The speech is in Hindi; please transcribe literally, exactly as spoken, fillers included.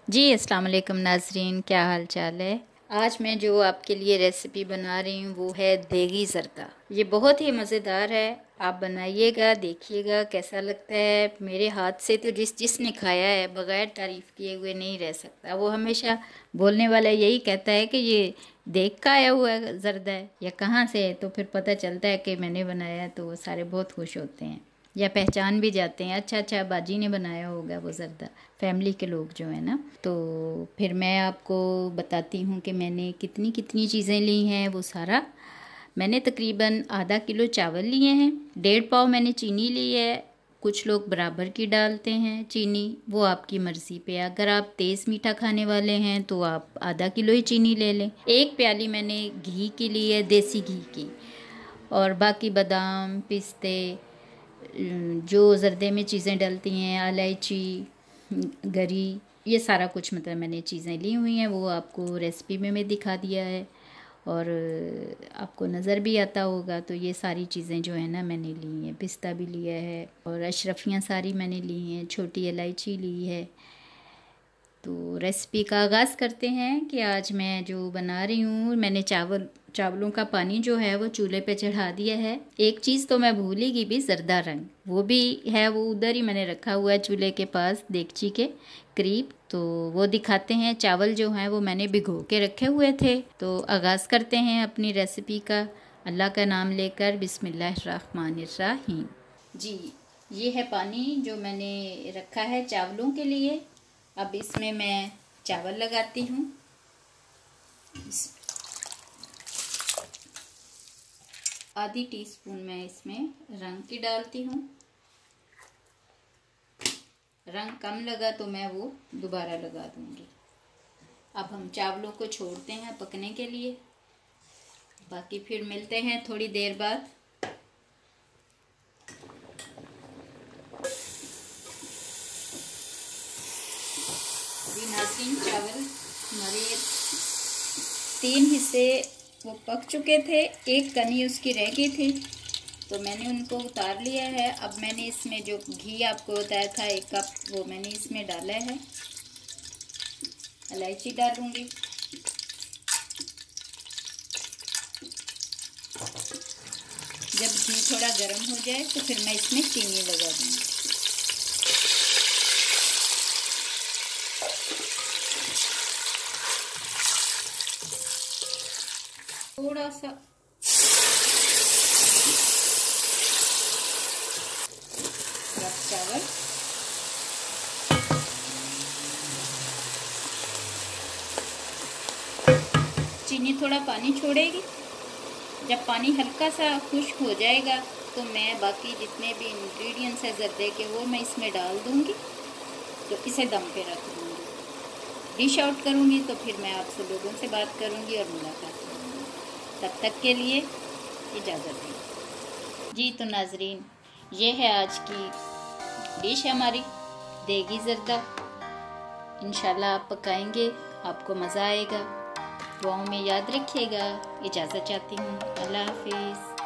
जी अस्सलाम वालेकुम नाजरीन, क्या हाल चाल है। आज मैं जो आपके लिए रेसिपी बना रही हूँ वो है देगी ज़रदा। ये बहुत ही मज़ेदार है, आप बनाइएगा, देखिएगा कैसा लगता है। मेरे हाथ से तो जिस जिसने खाया है बग़ैर तारीफ़ किए हुए नहीं रह सकता। वो हमेशा बोलने वाला यही कहता है कि ये देख का आया हुआ ज़रदा है या कहाँ से है, तो फिर पता चलता है कि मैंने बनाया है, तो वो सारे बहुत खुश होते हैं या पहचान भी जाते हैं। अच्छा अच्छा बाजी ने बनाया होगा वो ज़रदा, फैमिली के लोग जो है ना। तो फिर मैं आपको बताती हूँ कि मैंने कितनी कितनी चीज़ें ली हैं। वो सारा मैंने तकरीबन आधा किलो चावल लिए हैं, डेढ़ पाव मैंने चीनी ली है। कुछ लोग बराबर की डालते हैं चीनी, वो आपकी मर्ज़ी पे। अगर आप तेज़ मीठा खाने वाले हैं तो आप आधा किलो ही चीनी ले लें। एक प्याली मैंने घी की ली है, देसी घी की। और बाकी बादाम, पिस्ते, जो ज़रदे में चीज़ें डलती हैं, इलायची, गरी, ये सारा कुछ मतलब मैंने चीज़ें ली हुई हैं। वो आपको रेसिपी में मैं दिखा दिया है और आपको नज़र भी आता होगा। तो ये सारी चीज़ें जो है ना मैंने ली हैं। पिस्ता भी लिया है और अशरफियाँ सारी मैंने ली हैं, छोटी इलायची ली है। तो रेसिपी का आगाज़ करते हैं कि आज मैं जो बना रही हूँ, मैंने चावल चावलों का पानी जो है वो चूल्हे पे चढ़ा दिया है। एक चीज़ तो मैं भूल ही गई भी, ज़रदा रंग वो भी है, वो उधर ही मैंने रखा हुआ है चूल्हे के पास देगची के करीब। तो वो दिखाते हैं। चावल जो हैं वो मैंने भिगो के रखे हुए थे। तो आगाज़ करते हैं अपनी रेसिपी का अल्लाह का नाम लेकर। बिस्मिल्लाहिर्रहमानिर्रहीम। जी, ये है पानी जो मैंने रखा है चावलों के लिए। अब इसमें मैं चावल लगाती हूँ। आधी टीस्पून मैं इसमें रंग की डालती हूँ। रंग कम लगा तो मैं वो दोबारा लगा दूँगी। अब हम चावलों को छोड़ते हैं पकने के लिए, बाकी फिर मिलते हैं थोड़ी देर बाद। नाज़रीन, चावल हमारे तीन हिस्से वो पक चुके थे, एक कनी उसकी रह गई थी, तो मैंने उनको उतार लिया है। अब मैंने इसमें जो घी आपको बताया था एक कप, वो मैंने इसमें डाला है। इलायची डालूंगी, जब घी थोड़ा गर्म हो जाए तो फिर मैं इसमें चीनी लगा दूंगी। थोड़ा सा चावल, चीनी थोड़ा पानी छोड़ेगी। जब पानी हल्का सा खुश्क हो जाएगा तो मैं बाकी जितने भी इंग्रेडिएंट्स है ज़रदे के वो मैं इसमें डाल दूंगी। तो इसे दम पे रख दूंगी, डिश आउट करूंगी, तो फिर मैं आपसे लोगों से बात करूंगी और मुलाकात करूंगी। तब तक के लिए इजाज़त दें। जी तो नाजरीन, ये है आज की डिश हमारी देगी ज़रदा। इंशाल्लाह आप पकाएंगे, आपको मज़ा आएगा। दुआओं में याद रखिएगा। इजाज़त चाहती हूँ। अल्लाह हाफिज़।